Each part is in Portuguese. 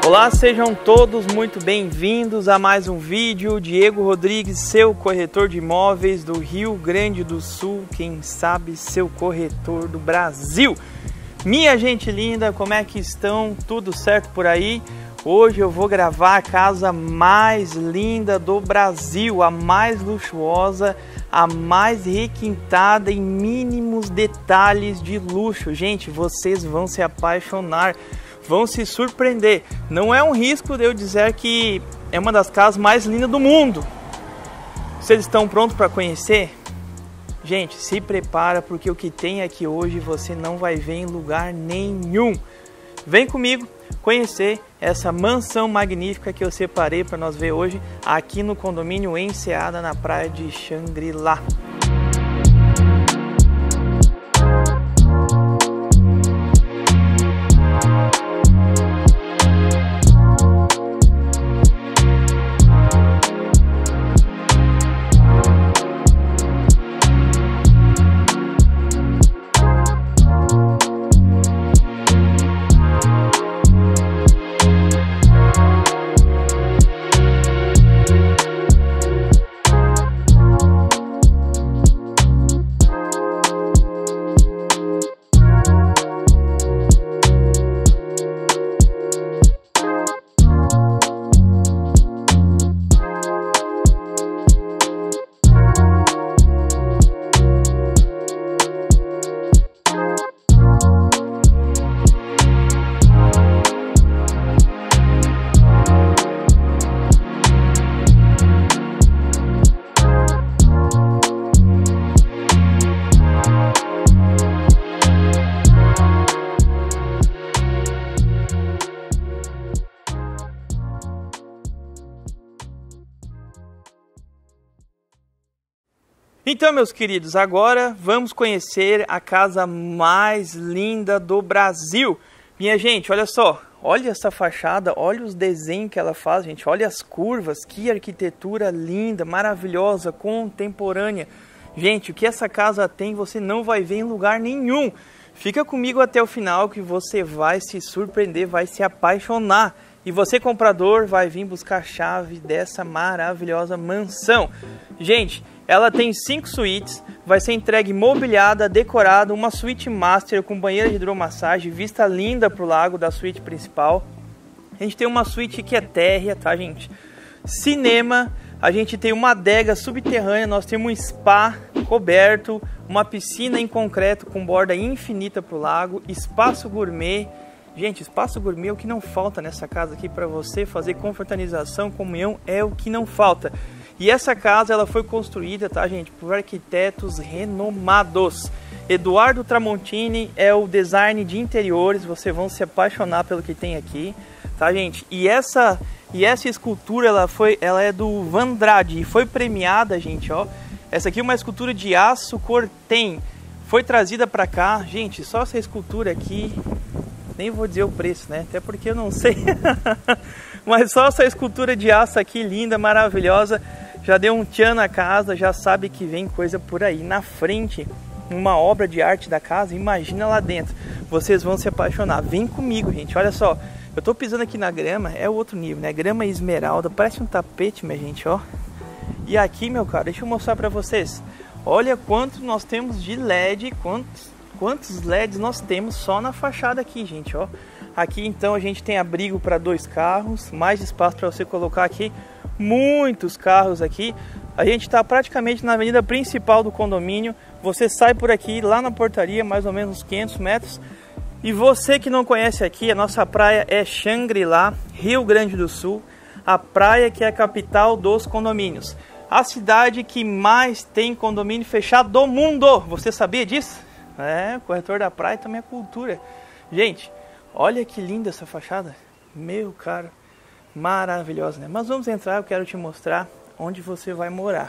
Olá, sejam todos muito bem-vindos a mais um vídeo. Diego Rodrigues, seu corretor de imóveis do Rio Grande do Sul, quem sabe seu corretor do Brasil. Minha gente linda, como é que estão? Tudo certo por aí? Hoje eu vou gravar a casa mais linda do Brasil, a mais luxuosa, a mais requintada em mínimos detalhes de luxo. Gente, vocês vão se apaixonar, vão se surpreender. Não é um risco de eu dizer que é uma das casas mais lindas do mundo. Vocês estão prontos para conhecer? Gente, se prepara, porque o que tem aqui hoje você não vai ver em lugar nenhum. Vem comigo conhecer essa mansão magnífica que eu separei para nós ver hoje aqui no condomínio Enseada, na praia de Xangri-Lá. Então, meus queridos, agora vamos conhecer a casa mais linda do Brasil. Minha gente, olha só, olha essa fachada, olha os desenhos que ela faz, gente, olha as curvas, que arquitetura linda, maravilhosa, contemporânea. Gente, o que essa casa tem você não vai ver em lugar nenhum. Fica comigo até o final que você vai se surpreender, vai se apaixonar. E você, comprador, vai vir buscar a chave dessa maravilhosa mansão. Gente, ela tem 5 suítes, vai ser entregue mobiliada, decorada, uma suíte master com banheira de hidromassagem, vista linda para o lago da suíte principal. A gente tem uma suíte que é térrea, tá, gente? Cinema, a gente tem uma adega subterrânea, nós temos um spa coberto, uma piscina em concreto com borda infinita para o lago, espaço gourmet. Gente, espaço gourmet é o que não falta nessa casa aqui para você fazer confraternização, comunhão, é o que não falta. E essa casa ela foi construída, tá, gente, por arquitetos renomados. Eduardo Tramontini é o design de interiores, vocês vão se apaixonar pelo que tem aqui, tá, gente? E essa escultura ela é do Vandrade e foi premiada, gente, ó. Essa aqui é uma escultura de aço Corten, foi trazida para cá, gente. Só essa escultura aqui, nem vou dizer o preço, né? Até porque eu não sei. Mas só essa escultura de aço aqui, linda, maravilhosa, já deu um tchan na casa, já sabe que vem coisa por aí na frente. Uma obra de arte da casa, imagina lá dentro. Vocês vão se apaixonar. Vem comigo, gente. Olha só, eu tô pisando aqui na grama, é outro nível, né? Grama esmeralda, parece um tapete, minha gente, ó. E aqui, meu caro, deixa eu mostrar pra vocês. Olha quanto nós temos de LED, quantos LEDs nós temos só na fachada aqui, gente, ó. Aqui então a gente tem abrigo para 2 carros, mais espaço para você colocar aqui muitos carros aqui. A gente está praticamente na avenida principal do condomínio. Você sai por aqui, lá na portaria, mais ou menos uns 500 metros. E você que não conhece aqui, a nossa praia é Xangri-Lá, Rio Grande do Sul. A praia que é a capital dos condomínios. A cidade que mais tem condomínio fechado do mundo. Você sabia disso? É, corretor da praia também é cultura. Gente, olha que linda essa fachada. Meu caro, maravilhosa, né? Mas vamos entrar, eu quero te mostrar onde você vai morar.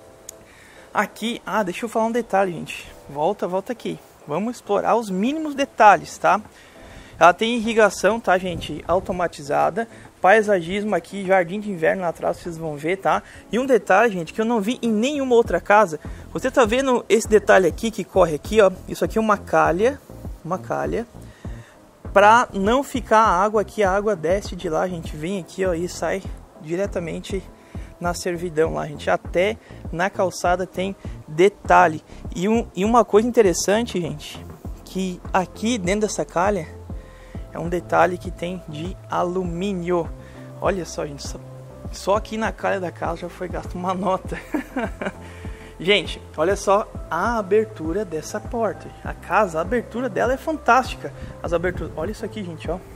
Aqui, deixa eu falar um detalhe, gente. Volta aqui. Vamos explorar os mínimos detalhes, tá? Ela tem irrigação, tá, gente? Automatizada. Paisagismo aqui, jardim de inverno lá atrás, vocês vão ver, tá? E um detalhe, gente, que eu não vi em nenhuma outra casa. Você tá vendo esse detalhe aqui que corre aqui, ó? Isso aqui é uma calha. Pra não ficar a água aqui, a água desce de lá, a gente vem aqui, ó, e sai diretamente na servidão lá, gente. Até na calçada tem detalhe. E uma coisa interessante, gente, que aqui dentro dessa calha é um detalhe que tem de alumínio. Olha só, gente, só aqui na calha da casa já foi gasto uma nota. Gente, olha só a abertura dessa porta. A casa, a abertura dela é fantástica. As aberturas, olha isso aqui, gente, ó.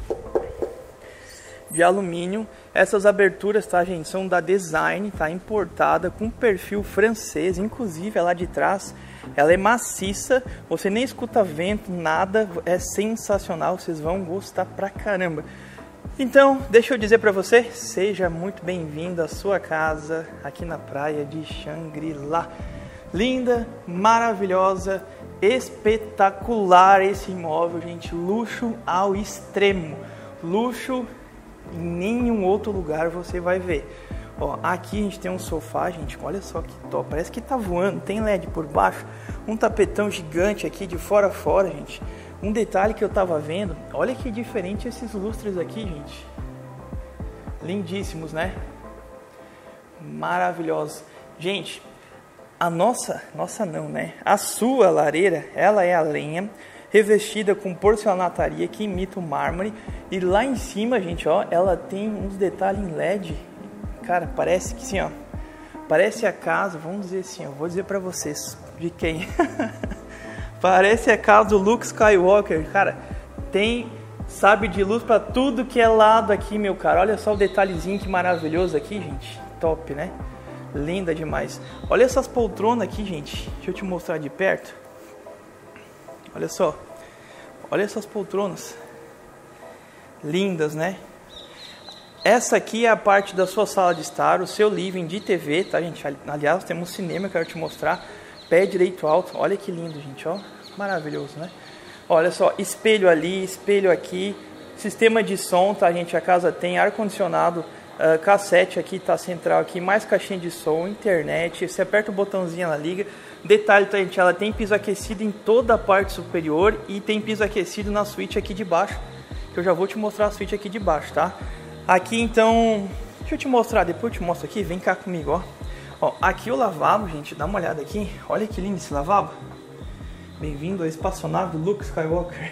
De alumínio. Essas aberturas, tá, gente, são da Design, tá, importada com perfil francês. Inclusive, lá de trás, ela é maciça. Você nem escuta vento, nada. É sensacional, vocês vão gostar pra caramba. Então, deixa eu dizer para você, seja muito bem-vindo à sua casa aqui na praia de Xangri-Lá. Linda, maravilhosa, espetacular esse imóvel, gente. Luxo ao extremo. Luxo em nenhum outro lugar você vai ver. Ó, aqui a gente tem um sofá, gente. Olha só que top. Parece que tá voando. Tem LED por baixo. Um tapetão gigante aqui de fora a fora, gente. Um detalhe que eu tava vendo, olha que diferente esses lustres aqui, gente. Lindíssimos, né? Maravilhosos. Gente, a nossa não, né? A sua lareira, ela é a lenha revestida com porcelanato que imita o mármore. E lá em cima, gente, ó, ela tem uns detalhes em LED. Cara, parece que assim, ó. Parece a casa, vamos dizer assim, ó. Vou dizer pra vocês de quem. Parece a casa do Luke Skywalker, cara. Tem sabre de luz pra tudo que é lado aqui, meu cara. Olha só o detalhezinho que maravilhoso aqui, gente. Top, né? Linda demais. Olha essas poltronas aqui, gente. Deixa eu te mostrar de perto. Olha só. Olha essas poltronas. Lindas, né? Essa aqui é a parte da sua sala de estar, o seu living de TV, tá, gente? Aliás, temos um cinema que eu quero te mostrar. Pé direito alto. Olha que lindo, gente, ó. Maravilhoso, né? Olha só, espelho ali, espelho aqui. Sistema de som, tá, gente? A casa tem ar-condicionado, cassete aqui, tá, central aqui, mais caixinha de som, internet. Você aperta o botãozinho, ela liga. Detalhe, tá, gente? Ela tem piso aquecido em toda a parte superior e tem piso aquecido na suíte aqui de baixo. Que eu já vou te mostrar a suíte aqui de baixo, tá? Aqui, então... Deixa eu te mostrar, depois eu te mostro aqui. Vem cá comigo, ó. Ó, aqui o lavabo, gente, dá uma olhada aqui. Olha que lindo esse lavabo. Bem-vindo ao espaçonave do Luke Skywalker.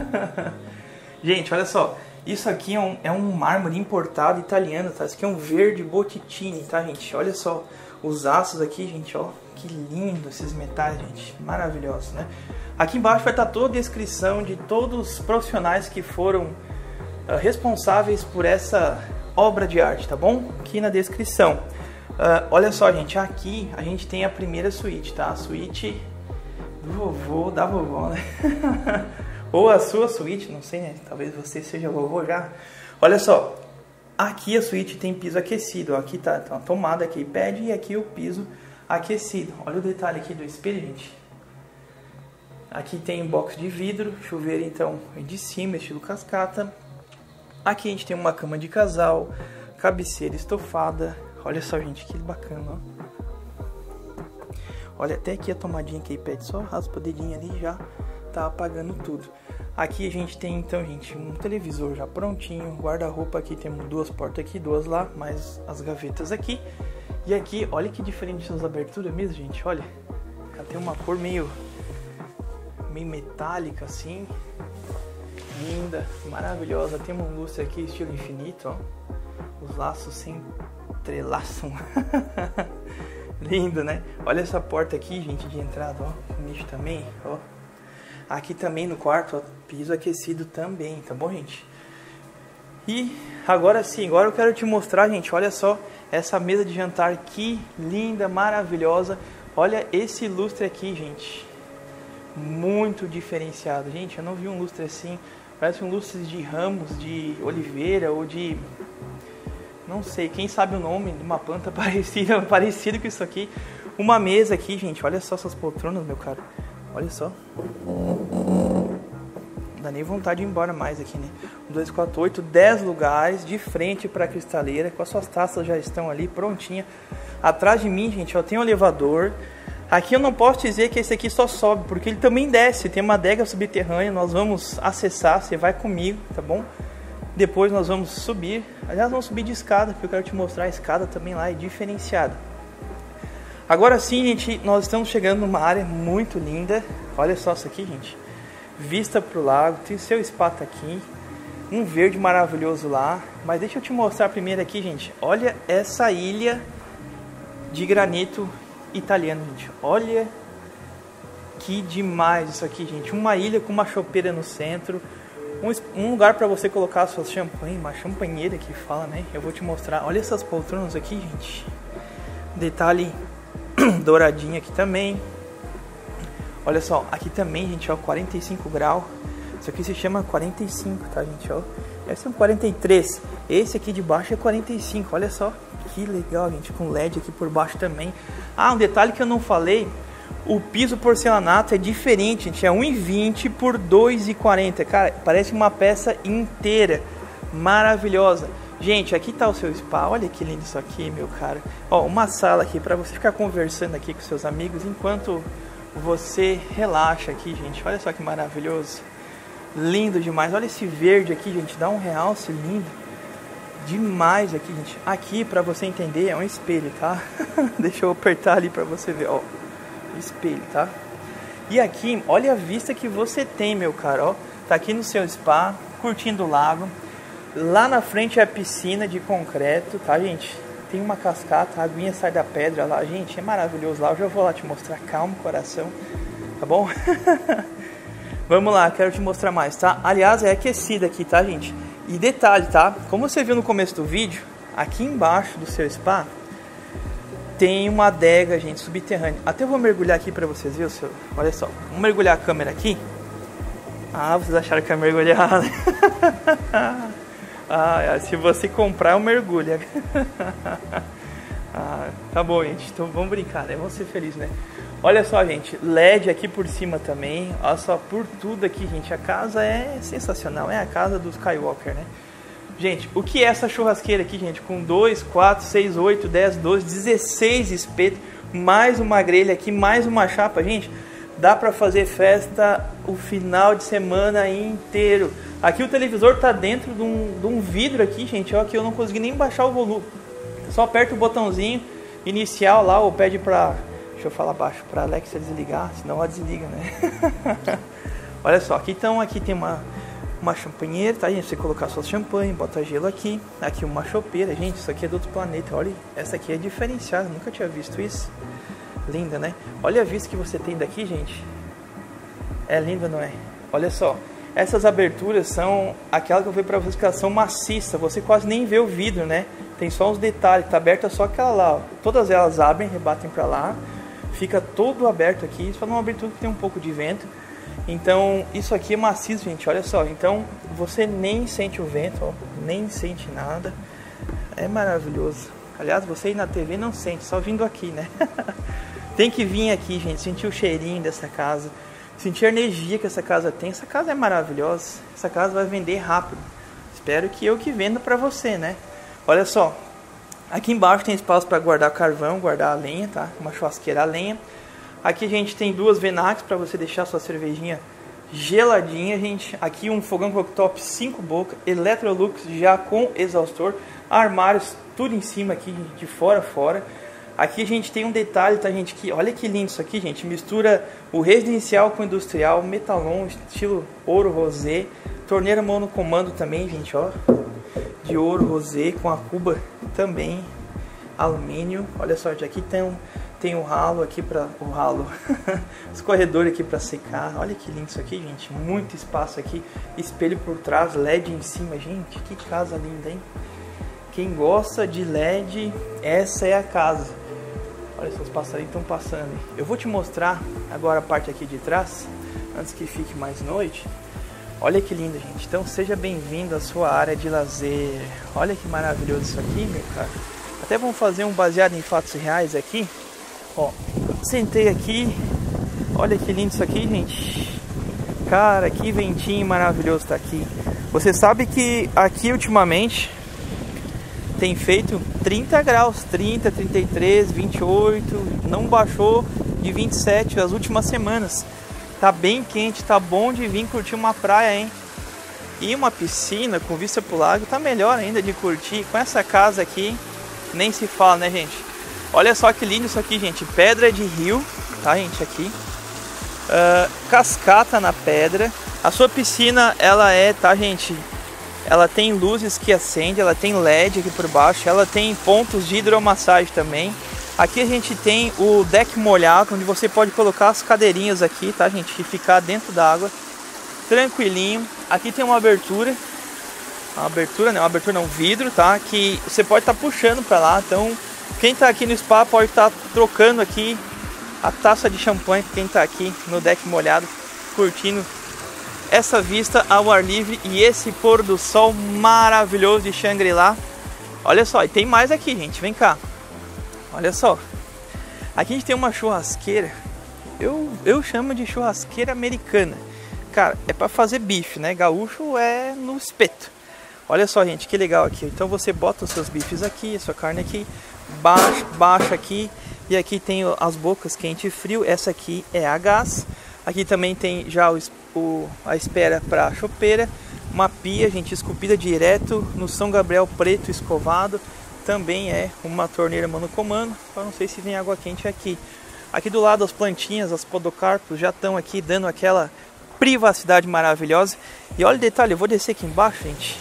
Gente, olha só. Isso aqui é um mármore importado italiano, tá? Isso aqui é um verde Botticini, tá, gente? Olha só os aços aqui, gente, ó. Que lindo esses metais, gente. Maravilhosos, né? Aqui embaixo vai estar toda a descrição de todos os profissionais que foram responsáveis por essa obra de arte, tá bom? Aqui na descrição. Olha só, gente, aqui a gente tem a primeira suíte, tá? A suíte do vovô, da vovó, né? Ou a sua suíte, não sei, né? Talvez você seja vovô já. Olha só, aqui a suíte tem piso aquecido, ó. Aqui tá a tomada, aqui pad e aqui o piso aquecido. Olha o detalhe aqui do espelho, gente. Aqui tem box de vidro, chuveiro então de cima, estilo cascata. Aqui a gente tem uma cama de casal, cabeceira estofada. Olha só, gente, que bacana, ó. Olha, até aqui a tomadinha que pede, só raspa o dedinho ali e já tá apagando tudo. Aqui a gente tem, então, gente, um televisor já prontinho. Guarda-roupa aqui, temos duas portas aqui, duas lá, mais as gavetas aqui. E aqui, olha que diferente essas aberturas mesmo, gente, olha. Ela tem uma cor meio metálica, assim. Linda, maravilhosa. Tem um lustre aqui, estilo infinito, ó. Os laços se entrelaçam. Lindo, né? Olha essa porta aqui, gente, de entrada, ó. Nicho também, ó. Aqui também no quarto, ó, piso aquecido também, tá bom, gente? E agora sim, agora eu quero te mostrar, gente, olha só essa mesa de jantar, que linda, maravilhosa. Olha esse lustre aqui, gente. Muito diferenciado. Gente, eu não vi um lustre assim. Parece um lustre de ramos de oliveira ou de... não sei, quem sabe o nome de uma planta parecido com isso aqui. Uma mesa aqui, gente. Olha só essas poltronas, meu caro. Olha só. Não dá nem vontade de ir embora mais aqui, né? 1, 2, 4, 8, 10 lugares de frente para a cristaleira. Com as suas taças já estão ali prontinha. Atrás de mim, gente, ó, tem um elevador. Aqui eu não posso dizer que esse aqui só sobe, porque ele também desce. Tem uma adega subterrânea, nós vamos acessar, você vai comigo, tá bom? Depois nós vamos subir. Aliás, vamos subir de escada, porque eu quero te mostrar a escada também lá, é diferenciada. Agora sim, gente, nós estamos chegando numa área muito linda. Olha só isso aqui, gente. Vista para o lago, tem seu spa tá aqui. Um verde maravilhoso lá. Mas deixa eu te mostrar primeiro aqui, gente. Olha essa ilha de granito italiano, gente. Olha que demais isso aqui, gente. Uma ilha com uma chopeira no centro. Um lugar para você colocar suas champanhe. Uma champanheira que fala, né? Eu vou te mostrar. Olha essas poltronas aqui, gente. Detalhe douradinho aqui também. Olha só, aqui também, gente, ó, 45 graus. Isso aqui se chama 45, tá, gente, ó. Esse é um 43. Esse aqui de baixo é 45, olha só. Que legal, gente, com LED aqui por baixo também. Ah, um detalhe que eu não falei. O piso porcelanato é diferente, gente. É 1,20 por 2,40. Cara, parece uma peça inteira. Maravilhosa. Gente, aqui tá o seu spa. Olha que lindo isso aqui, meu cara. Ó, uma sala aqui para você ficar conversando aqui com seus amigos enquanto você relaxa aqui, gente. Olha só que maravilhoso. Lindo demais. Olha esse verde aqui, gente. Dá um realce lindo. Demais aqui, gente. Aqui, para você entender, é um espelho, tá? Deixa eu apertar ali para você ver, ó. Espelho, tá? E aqui, olha a vista que você tem, meu cara, ó. Tá aqui no seu spa, curtindo o lago. Lá na frente é a piscina de concreto, tá, gente? Tem uma cascata, a aguinha sai da pedra lá. Gente, é maravilhoso lá. Eu já vou lá te mostrar. Calma, coração. Tá bom? Vamos lá, quero te mostrar mais, tá? Aliás, é aquecida aqui, tá, gente? E detalhe, tá? Como você viu no começo do vídeo, aqui embaixo do seu spa tem uma adega, gente, subterrânea. Até eu vou mergulhar aqui pra vocês verem. Olha só, vamos mergulhar a câmera aqui. Ah, vocês acharam que ia mergulhar, né? Ah, se você comprar, eu mergulho. Ah, tá bom, gente. Então vamos brincar, né? Vamos ser felizes, né? Olha só, gente. LED aqui por cima também. Olha só, por tudo aqui, gente. A casa é sensacional. É a casa do Skywalker, né? Gente, o que é essa churrasqueira aqui, gente? Com 2, 4, 6, 8, 10, 12, 16 espetos. Mais uma grelha aqui, mais uma chapa, gente. Dá pra fazer festa o final de semana inteiro. Aqui o televisor tá dentro de um vidro aqui, gente, ó, que eu não consegui nem baixar o volume. Só aperta o botãozinho inicial lá, ou pede pra... Deixa eu falar baixo, pra Alexa desligar, senão ela desliga, né? Olha só, aqui tem uma champanheira, tá, gente? Você colocar suas champanhe, bota gelo aqui. Aqui uma chopeira, gente, isso aqui é do outro planeta. Olha, essa aqui é diferenciada, nunca tinha visto isso. Linda, né? Olha a vista que você tem daqui, gente. É linda, não é? Olha só. Essas aberturas são aquelas que eu falei pra vocês que elas são maciças. Você quase nem vê o vidro, né? Tem só os detalhes. Tá aberta só aquela lá, ó. Todas elas abrem, rebatem pra lá. Fica todo aberto aqui. Só não abertura que tem um pouco de vento. Então, isso aqui é maciço, gente. Olha só. Então, você nem sente o vento, ó. Nem sente nada. É maravilhoso. Aliás, você aí na TV não sente, só vindo aqui, né? Tem que vir aqui, gente. Sentir o cheirinho dessa casa. Sentir a energia que essa casa tem. Essa casa é maravilhosa. Essa casa vai vender rápido. Espero que eu que venda pra você, né? Olha só. Aqui embaixo tem espaço para guardar carvão, guardar a lenha, tá? Uma churrasqueira a lenha. Aqui a gente tem duas Venax para você deixar sua cervejinha geladinha, gente. Aqui um fogão cooktop 5 bocas, Electrolux já com exaustor. Armários tudo em cima aqui, de fora a fora. Aqui a gente tem um detalhe, tá, gente? Que olha que lindo isso aqui, gente. Mistura o residencial com o industrial, metalon, estilo ouro rosé. Torneira monocomando também, gente, ó. De ouro rosé com a cuba também alumínio. Olha só, aqui tem um ralo aqui para o ralo. Escorredor aqui para secar. Olha que lindo isso aqui, gente. Muito espaço aqui. Espelho por trás, LED em cima, gente. Que casa linda, hein? Quem gosta de LED, essa é a casa. Olha só, os passarinhos estão passando. Eu vou te mostrar agora a parte aqui de trás, antes que fique mais noite. Olha que lindo, gente. Então seja bem-vindo à sua área de lazer. Olha que maravilhoso isso aqui, meu cara. Até vamos fazer um baseado em fatos reais aqui. Ó, sentei aqui. Olha que lindo isso aqui, gente. Cara, que ventinho maravilhoso tá aqui. Você sabe que aqui ultimamente tem feito 30 graus, 30, 33, 28, não baixou de 27 as últimas semanas. Tá bem quente, tá bom de vir curtir uma praia, hein? E uma piscina com vista pro lago tá melhor ainda de curtir. Com essa casa aqui, nem se fala, né, gente? Olha só que lindo isso aqui, gente. Pedra de rio, tá, gente? Aqui. Cascata na pedra. A sua piscina, ela tá, gente? Ela tem luzes que acendem, ela tem LED aqui por baixo, ela tem pontos de hidromassagem também. Aqui a gente tem o deck molhado, onde você pode colocar as cadeirinhas aqui, tá, gente? E ficar dentro da água, tranquilinho. Aqui tem uma abertura, um vidro, tá? Que você pode estar puxando para lá. Então, quem tá aqui no spa pode estar trocando aqui a taça de champanhe. Quem tá aqui no deck molhado, curtindo essa vista ao ar livre e esse pôr do sol maravilhoso de Xangri-Lá. Olha só, e tem mais aqui, gente, vem cá. Olha só, aqui a gente tem uma churrasqueira. Eu chamo de churrasqueira americana. Cara, é para fazer bife, né? Gaúcho é no espeto. Olha só, gente, que legal aqui. Então você bota os seus bifes aqui, a sua carne aqui, baixa aqui. E aqui tem as bocas quente e frio. Essa aqui é a gás. Aqui também tem já a espera para a chopeira. Uma pia, gente, esculpida direto no São Gabriel preto escovado. Também é uma torneira monocomando. Eu não sei se tem água quente aqui. Aqui do lado as plantinhas, as podocarpos já estão aqui dando aquela privacidade maravilhosa. E olha o detalhe, eu vou descer aqui embaixo, gente.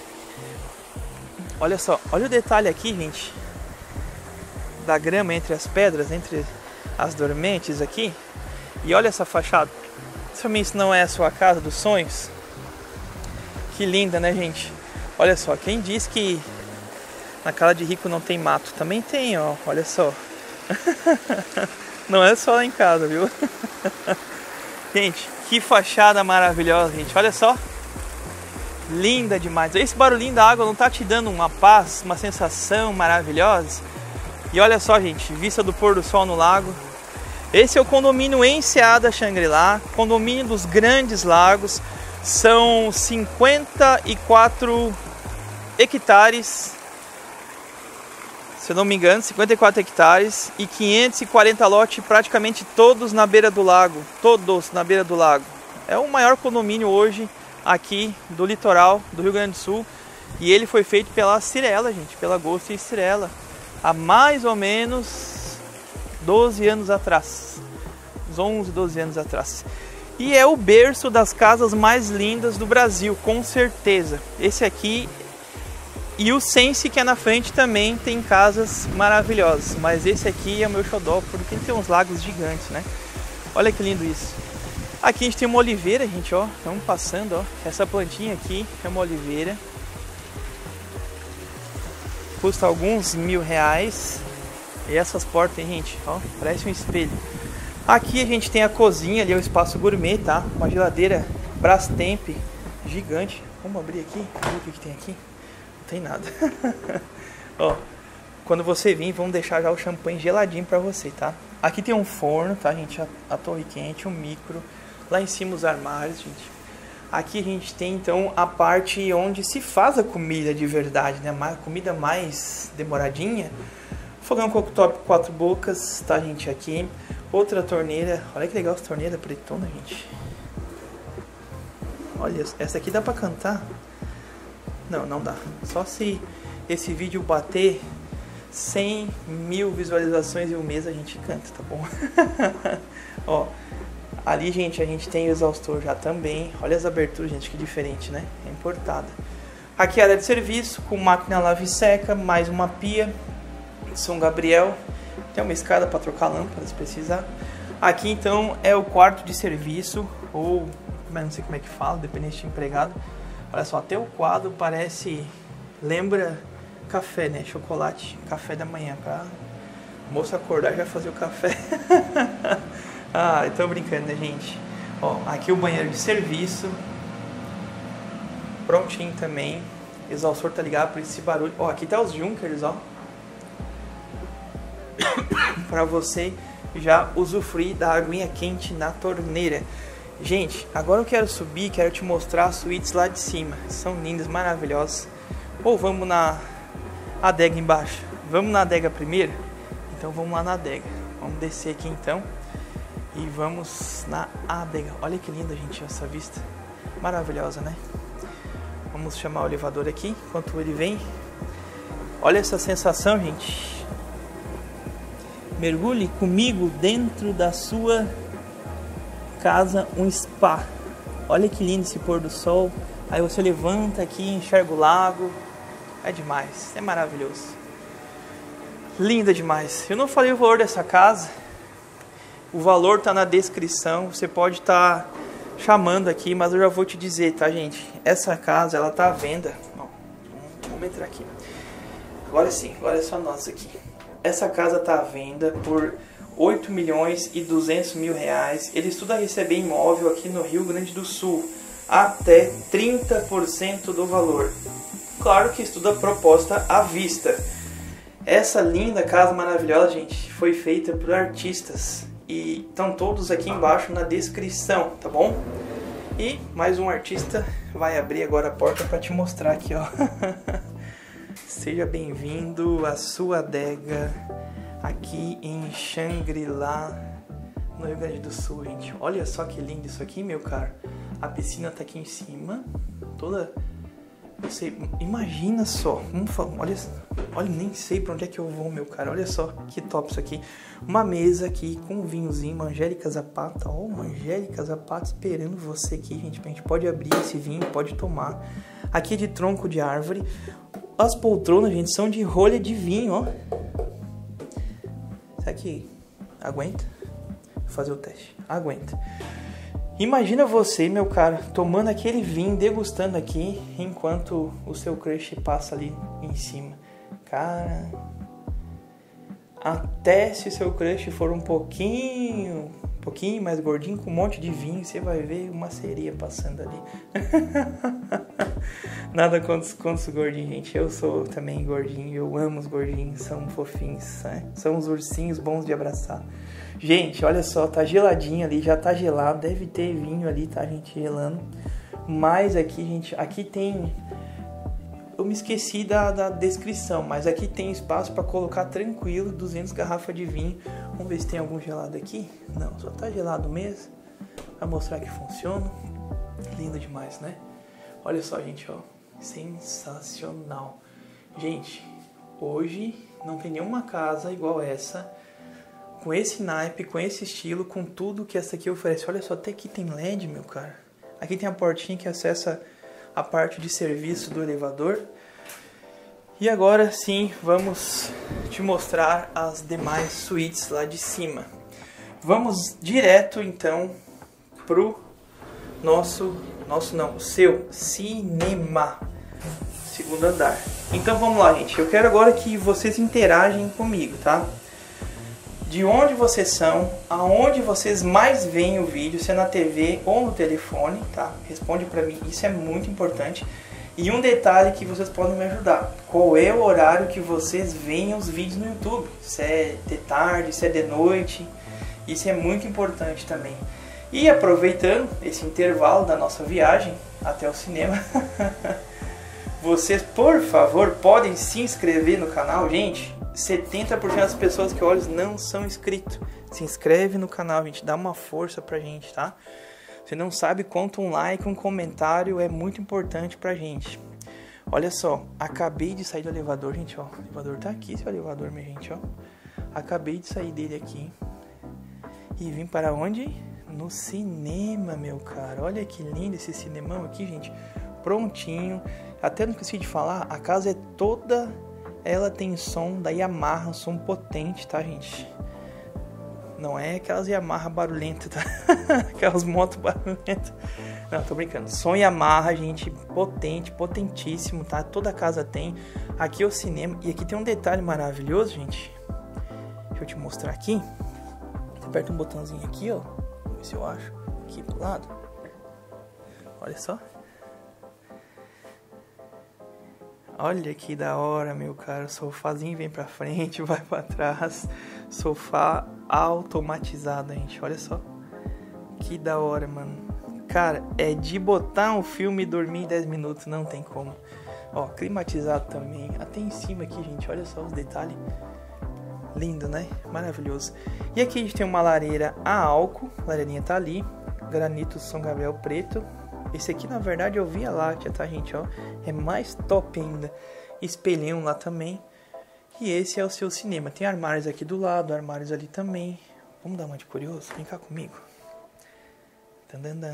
Olha só, olha o detalhe aqui, gente, da grama entre as pedras, entre as dormentes aqui. E olha essa fachada. Também isso não é a sua casa dos sonhos? Que linda, né, gente? Olha só, quem diz que na casa de rico não tem mato? Também tem, ó, olha só. Não é só lá em casa, viu? Gente, que fachada maravilhosa, gente. Olha só. Linda demais. Esse barulhinho da água não tá te dando uma paz, uma sensação maravilhosa? E olha só, gente, vista do pôr do sol no lago. Esse é o condomínio Enseada Xangri-Lá, condomínio dos Grandes Lagos. São 54 hectares, se eu não me engano, 54 hectares e 540 lotes, praticamente todos na beira do lago. Todos na beira do lago. É o maior condomínio hoje aqui do litoral do Rio Grande do Sul. E ele foi feito pela Cirela, gente, pela Ghost e Cirela, há mais ou menos 12 anos atrás. Uns 11, 12 anos atrás. E é o berço das casas mais lindas do Brasil, com certeza. Esse aqui e o Sense, que é na frente, também tem casas maravilhosas. Mas esse aqui é o meu xodó, porque tem uns lagos gigantes, né? Olha que lindo isso. Aqui a gente tem uma oliveira, gente, ó. Estamos passando, ó. Essa plantinha aqui é uma oliveira. Custa alguns R$1.000. E essas portas, gente, ó, parece um espelho. Aqui a gente tem a cozinha, ali é o espaço gourmet, tá? Uma geladeira Brastemp gigante. Vamos abrir aqui, ver o que tem aqui. Não tem nada. Ó, quando você vir, vamos deixar já o champanhe geladinho pra você, tá? Aqui tem um forno, tá, gente? A torre quente, um micro. Lá em cima os armários, gente. Aqui a gente tem, então, a parte onde se faz a comida de verdade, né? A comida mais demoradinha. Fogão cooktop 4 bocas, tá, gente? Aqui. Outra torneira. Olha que legal essa torneira pretona, gente. Olha, essa aqui dá pra cantar? Não, não dá. Só se esse vídeo bater 100 mil visualizações em um mês a gente canta, tá bom? Ó, ali, gente, a gente tem o exaustor já também. Olha as aberturas, gente, que diferente, né? É importada. Aqui a área de serviço, com máquina lava e seca, mais uma pia. São Gabriel. Tem uma escada para trocar lâmpadas, se precisar. Aqui, então, é o quarto de serviço, ou não sei como é que fala, dependente de empregado. Olha só, até o quadro parece, lembra café, né? Chocolate, café da manhã, pra moça acordar e já fazer o café. Ah, eu tô brincando, né, gente? Ó, aqui o banheiro de serviço, prontinho também. Exaustor tá ligado por esse barulho. Ó, aqui tá os Junkers, ó. Pra você já usufruir da aguinha quente na torneira. Gente, agora eu quero subir, quero te mostrar as suítes lá de cima. São lindas, maravilhosas. Ou vamos na adega embaixo? Vamos na adega primeiro? Então vamos lá na adega. Vamos descer aqui então. E vamos na adega. Olha que linda, gente, essa vista. Maravilhosa, né? Vamos chamar o elevador aqui, enquanto ele vem. Olha essa sensação, gente. Mergulhe comigo dentro da sua casa, um spa. Olha que lindo esse pôr do sol. Aí você levanta aqui, enxerga o lago. É demais, é maravilhoso. Linda demais. Eu não falei o valor dessa casa. O valor tá na descrição. Você pode estar chamando aqui, mas eu já vou te dizer, tá, gente? Essa casa, ela tá à venda. Ó, vamos entrar aqui. Agora sim, agora é só nós aqui. Essa casa tá à venda por 8.200.000 reais. Ele estuda receber imóvel aqui no Rio Grande do Sul. Até 30% do valor. Claro que estuda proposta à vista. Essa linda casa maravilhosa, gente, foi feita por artistas. E estão todos aqui embaixo na descrição, tá bom? E mais um artista vai abrir agora a porta para te mostrar aqui, ó. Seja bem-vindo à sua adega aqui em Xangri-Lá, no Rio Grande do Sul, gente. Olha só que lindo isso aqui, meu caro. A piscina tá aqui em cima, toda... Você imagina só, olha, nem sei pra onde é que eu vou, meu cara. Olha só que top isso aqui. Uma mesa aqui com um vinhozinho, uma Angélica Zapata. Ó, uma Angélica Zapata esperando você aqui, gente. A gente pode abrir esse vinho, pode tomar. Aqui é de tronco de árvore. As poltronas, gente, são de rolha de vinho, ó. Será que aguenta? Vou fazer o teste. Aguenta. Imagina você, meu cara, tomando aquele vinho, degustando aqui, enquanto o seu crush passa ali em cima. Cara, até se o seu crush for um pouquinho mais gordinho, com um monte de vinho, você vai ver uma sereia passando ali. Nada contra os gordinhos, gente. Eu sou também gordinho, eu amo os gordinhos, são fofinhos, né? São os ursinhos bons de abraçar. Gente, olha só, tá geladinho ali, já tá gelado, deve ter vinho ali, tá, gente, gelando. Mas aqui, gente, aqui tem... Eu me esqueci da descrição, mas aqui tem espaço para colocar tranquilo 200 garrafas de vinho. Vamos ver se tem algum gelado aqui. Não, só tá gelado mesmo. Pra mostrar que funciona. Lindo demais, né? Olha só, gente, ó. Sensacional. Gente, hoje não tem nenhuma casa igual essa, com esse naipe, com esse estilo, com tudo que essa aqui oferece. Olha só, até aqui tem LED, meu cara. Aqui tem a portinha que acessa a parte de serviço do elevador. E agora sim, vamos te mostrar as demais suítes lá de cima. Vamos direto então pro o seu cinema, segundo andar. Então vamos lá, gente. Eu quero agora que vocês interagem comigo, tá? De onde vocês são, aonde vocês mais veem o vídeo, se é na TV ou no telefone, tá? Responde pra mim, isso é muito importante. E um detalhe que vocês podem me ajudar: qual é o horário que vocês veem os vídeos no YouTube? Se é de tarde, se é de noite, isso é muito importante também. E aproveitando esse intervalo da nossa viagem até o cinema, vocês, por favor, podem se inscrever no canal, gente. 70% das pessoas que olham não são inscritos. Se inscreve no canal, gente. Dá uma força pra gente, tá? Você não sabe quanto um like, um comentário é muito importante pra gente. Olha só, acabei de sair do elevador, gente, ó. O elevador tá aqui, esse é o elevador, minha gente, ó. Acabei de sair dele aqui. E vim para onde? No cinema, meu cara. Olha que lindo esse cinemão aqui, gente. Prontinho. Até não esqueci de falar, a casa é toda... Ela tem som da Yamaha, som potente, tá, gente? Não é aquelas Yamaha barulhentas, tá? Aquelas motos barulhentas. Não, tô brincando. Som Yamaha, gente, potente, potentíssimo, tá? Toda casa tem. Aqui é o cinema. E aqui tem um detalhe maravilhoso, gente. Deixa eu te mostrar aqui. Você aperta um botãozinho aqui, ó. Vamos ver se eu acho. Aqui do lado. Olha só. Olha que da hora, meu cara. O sofazinho vem pra frente, vai pra trás. Sofá automatizado, gente. Olha só. Que da hora, mano. Cara, é de botar um filme e dormir em 10 minutos. Não tem como. Ó, climatizado também. Até em cima aqui, gente. Olha só os detalhes. Lindo, né? Maravilhoso. E aqui a gente tem uma lareira a álcool. A lareirinha tá ali. Granito São Gabriel preto. Esse aqui, na verdade, é o Via Láctea, tá, gente? Ó, é mais top ainda. Espelhão lá também. E esse é o seu cinema. Tem armários aqui do lado, armários ali também. Vamos dar uma de curioso? Vem cá comigo. Tandandan.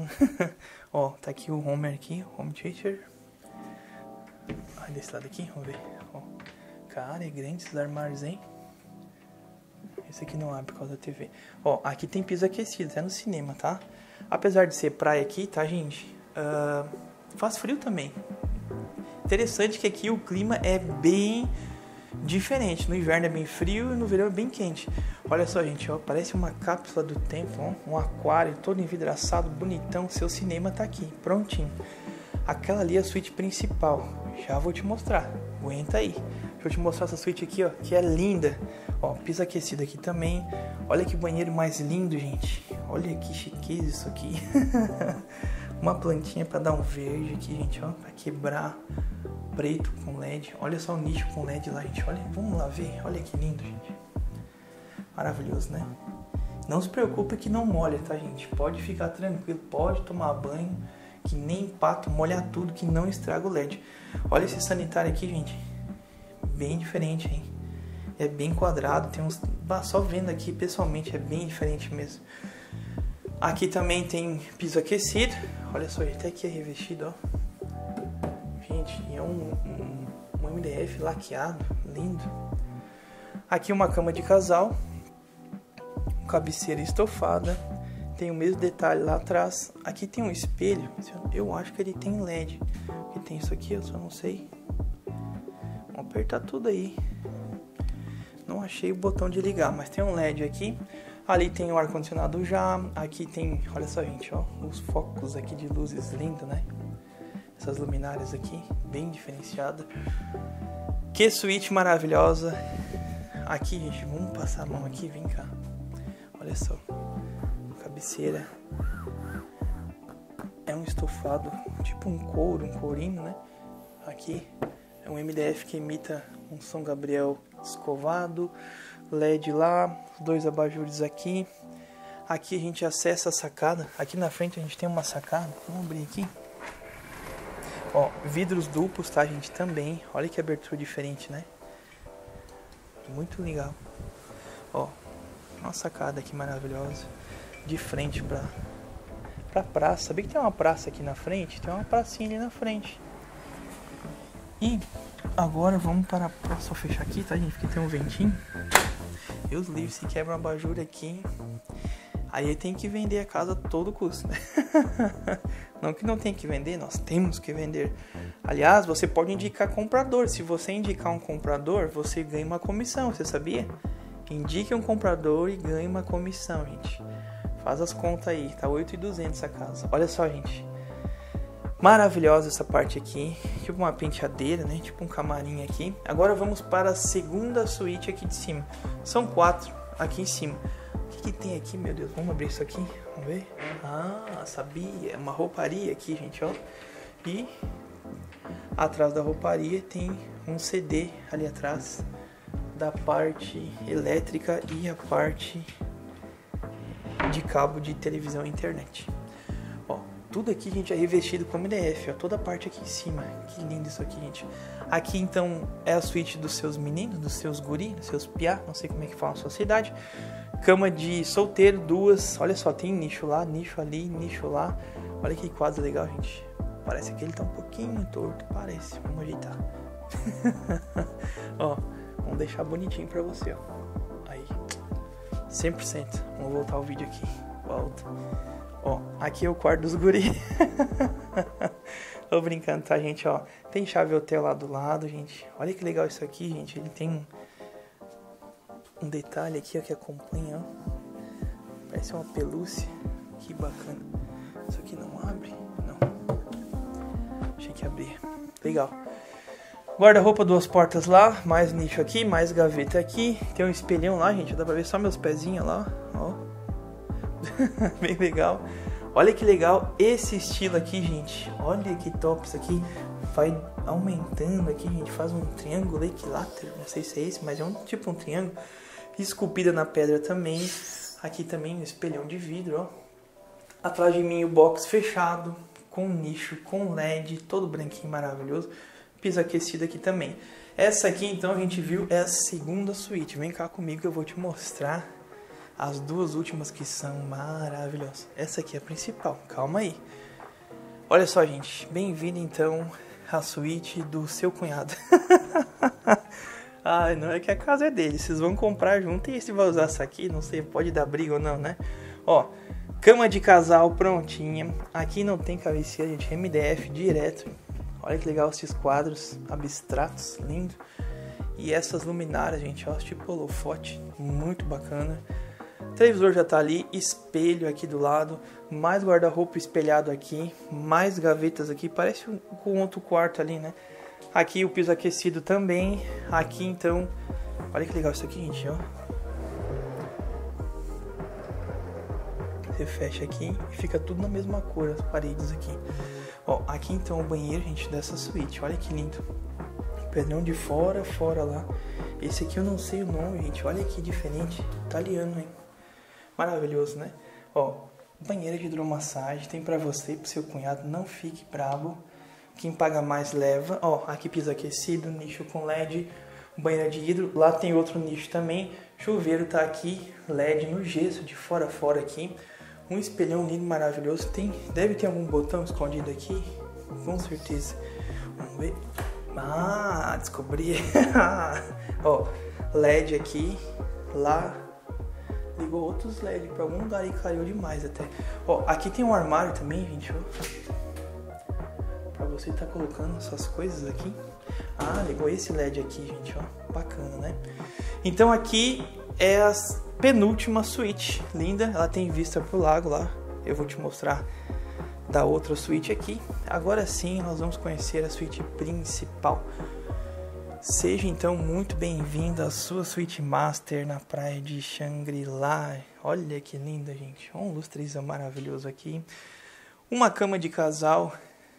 Ó, tá aqui o Homer aqui, Home Theater. Ai, desse lado aqui, vamos ver. Ó, cara, é grande esses armários, hein? Esse aqui não abre por causa da TV. Ó, aqui tem piso aquecido, até no cinema, tá? Apesar de ser praia aqui, tá, gente? Faz frio também. Interessante que aqui o clima é bem diferente. No inverno é bem frio e no verão é bem quente. Olha só, gente, ó, parece uma cápsula do tempo, ó, um aquário todo envidraçado, bonitão. Seu cinema tá aqui, prontinho. Aquela ali é a suíte principal. Já vou te mostrar. Aguenta aí. Deixa eu te mostrar essa suíte aqui, ó, que é linda. Ó, piso aquecido aqui também. Olha que banheiro mais lindo, gente. Olha que chiqueza isso aqui. Uma plantinha para dar um verde aqui, gente, ó, para quebrar. Preto com LED. Olha só o nicho com LED lá, gente. Olha, vamos lá ver. Olha que lindo, gente. Maravilhoso, né? Não se preocupe que não molha, tá, gente? Pode ficar tranquilo, pode tomar banho, que nem pato, molha tudo, que não estraga o LED. Olha esse sanitário aqui, gente. Bem diferente, hein? É bem quadrado, tem uns... Só vendo aqui, pessoalmente, é bem diferente mesmo. Aqui também tem piso aquecido. Olha só, até aqui é revestido, ó. Gente, é um MDF laqueado, lindo. Aqui uma cama de casal. Cabeceira estofada. Tem o mesmo detalhe lá atrás. Aqui tem um espelho. Eu acho que ele tem LED. Aqui tem isso aqui, eu só não sei. Vamos apertar tudo aí. Não achei o botão de ligar, mas tem um LED aqui. Ali tem o ar-condicionado já. Aqui tem, olha só, gente, ó, os focos aqui de luzes, lindo, né? Essas luminárias aqui, bem diferenciada. Que suíte maravilhosa. Aqui, gente, vamos passar a mão aqui, vem cá. Olha só, cabeceira. É um estofado, tipo um couro, um courinho, né? Aqui é um MDF que imita um São Gabriel escovado. LED lá, dois abajures aqui. Aqui a gente acessa a sacada. Aqui na frente a gente tem uma sacada. Vamos abrir aqui. Ó, vidros duplos, tá, gente? Também. Olha que abertura diferente, né? Muito legal. Ó, uma sacada aqui maravilhosa. De frente pra praça. Sabia que tem uma praça aqui na frente? Tem uma pracinha ali na frente. E agora vamos para a praça. Só fechar aqui, tá, gente? Porque tem um ventinho. Deus livre, se quebra uma abajur aqui. Aí tem que vender a casa a todo custo, né? Não que não tem que vender, nós temos que vender. Aliás, você pode indicar comprador. Se você indicar um comprador, você ganha uma comissão, você sabia? Indique um comprador e ganhe uma comissão, gente. Faz as contas aí, tá 8.200 essa casa. Olha só, gente. Maravilhosa essa parte aqui. Tipo uma penteadeira, né? Tipo um camarim aqui. Agora vamos para a segunda suíte aqui de cima. São 4 aqui em cima. O que tem aqui, meu Deus? Vamos abrir isso aqui, vamos ver. Ah, sabia, é uma rouparia aqui, gente, ó. E atrás da rouparia tem um CD ali atrás da parte elétrica e a parte de cabo de televisão e internet. Ó, tudo aqui, gente, é revestido com MDF, ó, toda a parte aqui em cima. Que lindo isso aqui, gente. Aqui, então, é a suíte dos seus meninos, dos seus guri, dos seus piá, não sei como é que fala a sua cidade. Cama de solteiro, 2. Olha só, tem nicho lá, nicho ali, nicho lá. Olha que quadro legal, gente. Parece que ele tá um pouquinho torto, parece. Vamos ajeitar. Ó, vamos deixar bonitinho pra você, ó. Aí, 100%. Vamos voltar o vídeo aqui. Volta. Ó, aqui é o quarto dos guri. Tô brincando, tá, gente, ó. Tem chave hotel lá do lado, gente. Olha que legal isso aqui, gente. Ele tem um detalhe aqui, ó, que acompanha, ó. Parece uma pelúcia. Que bacana. Isso aqui não abre? Não. Achei que abria. Legal. Guarda-roupa, 2 portas lá. Mais nicho aqui, mais gaveta aqui. Tem um espelhão lá, gente. Dá pra ver só meus pezinhos lá, ó. Bem legal. Olha que legal esse estilo aqui, gente. Olha que top isso aqui. vai aumentando aqui, gente, faz um triângulo equilátero, não sei se é esse, mas é tipo um triângulo, esculpida na pedra também. Aqui também um espelhão de vidro, ó. Atrás de mim o box fechado, com nicho, com LED, todo branquinho, maravilhoso. Piso aquecido aqui também. Essa aqui, então, a gente viu, é a segunda suíte. Vem cá comigo que eu vou te mostrar as duas últimas que são maravilhosas. Essa aqui é a principal, calma aí. Olha só, gente, bem-vindo, então, à suíte do seu cunhado. Ah, não é que a casa é dele, vocês vão comprar junto e esse vai usar essa aqui, não sei, pode dar briga ou não, né? Ó, cama de casal prontinha. Aqui não tem cabeceira, gente, MDF direto. Olha que legal esses quadros abstratos, lindo. E essas luminárias, gente, ó, tipo holofote, muito bacana. O televisor já tá ali, espelho aqui do lado, mais guarda-roupa espelhado aqui, mais gavetas aqui, parece com outro quarto ali, né? Aqui o piso aquecido também. Aqui então, olha que legal isso aqui, gente, ó. Você fecha aqui e fica tudo na mesma cor, as paredes aqui. Ó, aqui então o banheiro, gente, dessa suíte, olha que lindo. Pedrão de fora, fora lá. Esse aqui eu não sei o nome, gente, olha que diferente, italiano, hein. Maravilhoso, né? Ó, banheira de hidromassagem, tem pra você e pro seu cunhado, não fique brabo. Quem paga mais leva. Ó, aqui piso aquecido, nicho com LED, banheira de hidro. Lá tem outro nicho também. Chuveiro tá aqui, LED no gesso, de fora a fora aqui. Um espelhão lindo, maravilhoso. Deve ter algum botão escondido aqui, com certeza. Vamos ver. Ah, descobri. Ó, LED aqui, lá ligou outros LED pra algum lugar e clareou demais até. Ó, aqui tem um armário também, gente, ó. Pra você tá colocando essas coisas aqui. Ah, ligou esse LED aqui, gente, ó. Bacana, né? Então aqui é a penúltima suíte. Linda, ela tem vista pro lago lá. Eu vou te mostrar da outra suíte aqui. Agora sim, nós vamos conhecer a suíte principal. Seja então muito bem-vindo à sua suíte master na praia de Xangri-Lá. Olha que linda, gente. Um lustrizão maravilhoso aqui. Uma cama de casal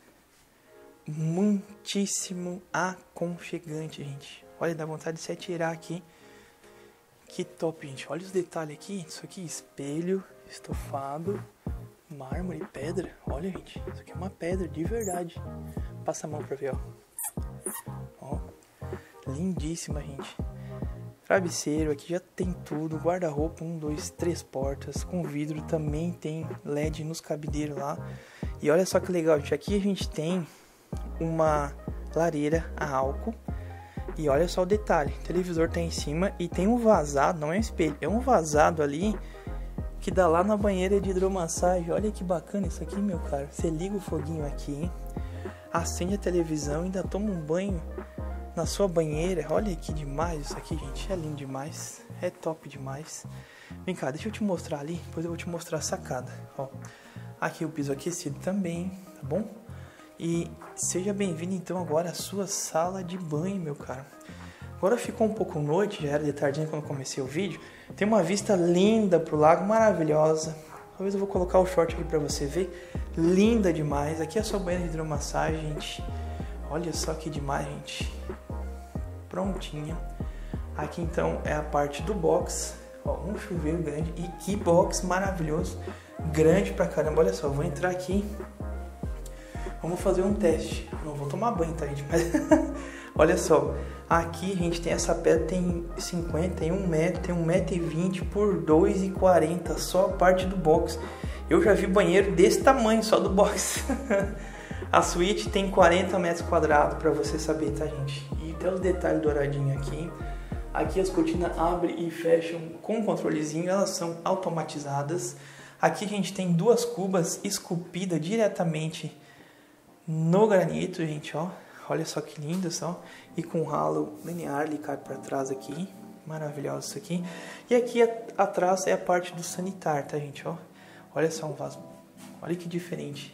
muitíssimo aconchegante, gente. Olha, dá vontade de se atirar aqui. Que top, gente. Olha os detalhes aqui. Isso aqui, espelho, estofado, mármore, pedra. Olha, gente, isso aqui é uma pedra de verdade. Passa a mão pra ver, ó. Ó, lindíssima, gente. Travesseiro, aqui já tem tudo. Guarda-roupa, 1, 2, 3 portas. Com vidro, também tem LED nos cabideiros lá. E olha só que legal, gente. Aqui a gente tem uma lareira a álcool. E olha só o detalhe, o televisor tá em cima e tem um vazado, não é um espelho, é um vazado ali que dá lá na banheira de hidromassagem. Olha que bacana isso aqui, meu cara. Você liga o foguinho aqui, hein? Acende a televisão e ainda toma um banho na sua banheira. Olha que demais isso aqui, gente, é lindo demais, é top demais. Vem cá, deixa eu te mostrar ali, depois eu vou te mostrar a sacada. Ó, aqui o piso aquecido também, tá bom? E seja bem-vindo então agora à sua sala de banho, meu cara. Agora ficou um pouco noite, já era de tardinha quando comecei o vídeo. Tem uma vista linda pro lago, maravilhosa. Talvez eu vou colocar o short aqui pra você ver. Linda demais. Aqui é a sua banheira de hidromassagem, gente. Olha só que demais, gente. Prontinha. Aqui então é a parte do box. Ó, um chuveiro grande. E que box maravilhoso. Grande pra caramba. Olha só, eu vou entrar aqui. Vamos fazer um teste. Não vou tomar banho, tá, gente? Mas olha só. Aqui, gente, tem essa pedra, tem 51 metros, tem 1,20 m por 2,40 m. Só a parte do box. Eu já vi banheiro desse tamanho, só do box. A suíte tem 40 metros quadrados, pra você saber, tá, gente? E tem os detalhes douradinhos aqui. Aqui as cortinas abrem e fecham com controlezinho. Elas são automatizadas. Aqui a gente tem duas cubas esculpidas diretamente no granito, gente, ó. Olha só que lindo, só. E com ralo linear, ele cai para trás aqui. Maravilhoso isso aqui. E aqui atrás é a parte do sanitário, tá, gente, ó. Olha só um vaso. Olha que diferente.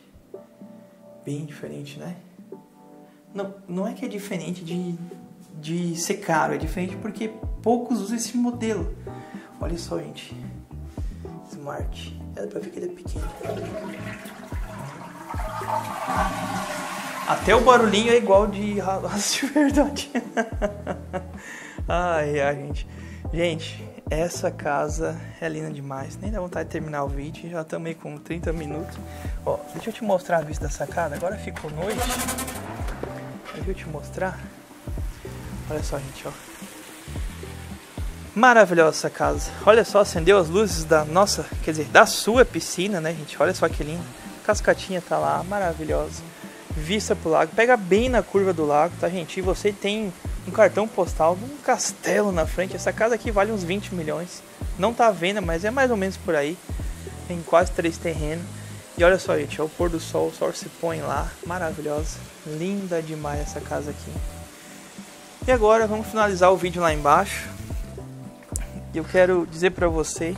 Bem diferente, né? Não é que é diferente de ser caro. É diferente porque poucos usam esse modelo. Olha só, gente. Smart. Dá pra ver que ele é pequeno. Até o barulhinho é igual de ralaço de verdade. Ai, ai, gente. Gente, essa casa é linda demais. Nem dá vontade de terminar o vídeo. Já estamos aí com 30 minutos. Ó, deixa eu te mostrar a vista da sacada. Agora ficou noite. Deixa eu te mostrar. Olha só, gente, ó. Maravilhosa essa casa. Olha só, acendeu as luzes da nossa, quer dizer, da sua piscina, né, gente? Olha só que lindo. Cascatinha tá lá, maravilhosa. Vista pro lago. Pega bem na curva do lago, tá, gente? E você tem um cartão postal de um castelo na frente. Essa casa aqui vale uns 20 milhões. Não tá à venda, mas é mais ou menos por aí. Tem quase 3 terrenos. E olha só, gente, é o pôr do sol. O sol se põe lá. Maravilhosa. Linda demais essa casa aqui. E agora vamos finalizar o vídeo lá embaixo. Eu quero dizer pra você,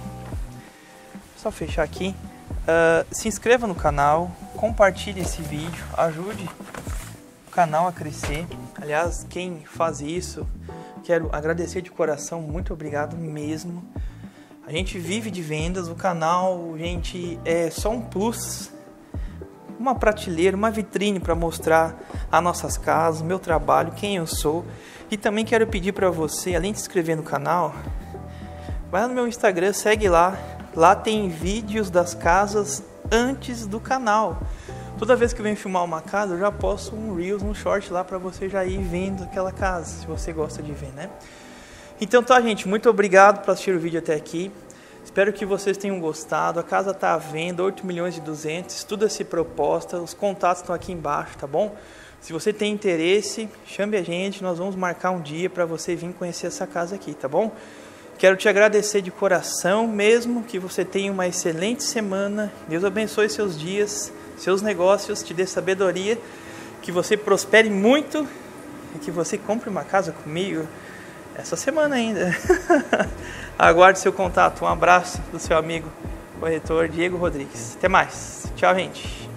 só fechar aqui, se inscreva no canal, compartilhe esse vídeo, ajude o canal a crescer. Aliás, quem faz isso, quero agradecer de coração, muito obrigado mesmo. A gente vive de vendas, o canal, gente, é só um plus, uma prateleira, uma vitrine para mostrar as nossas casas, o meu trabalho, quem eu sou. E também quero pedir para você, além de se inscrever no canal, vai lá no meu Instagram, segue lá. Lá tem vídeos das casas antes do canal. Toda vez que eu venho filmar uma casa, eu já posto um Reels, um Short lá para você já ir vendo aquela casa, se você gosta de ver, né? Então tá, gente, muito obrigado por assistir o vídeo até aqui. Espero que vocês tenham gostado. A casa tá à venda, 8 milhões e 200, estuda-se proposta, os contatos estão aqui embaixo, tá bom? Se você tem interesse, chame a gente, nós vamos marcar um dia para você vir conhecer essa casa aqui, tá bom? Quero te agradecer de coração mesmo, que você tenha uma excelente semana. Deus abençoe seus dias, seus negócios, te dê sabedoria, que você prospere muito e que você compre uma casa comigo essa semana ainda. Aguarde seu contato. Um abraço do seu amigo corretor Diego Rodrigues. Até mais. Tchau, gente.